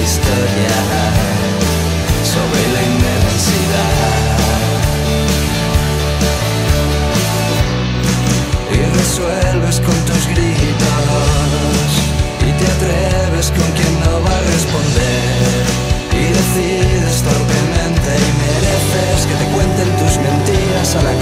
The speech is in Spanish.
historia sobre la inmensidad. Y resuelves con tus gritos y te atreves con quien no va a responder. Y decides torpemente y mereces que te cuenten tus mentiras a la